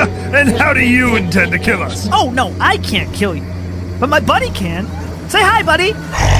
And how do you intend to kill us? Oh, no, I can't kill you. But my buddy can. Say hi, buddy.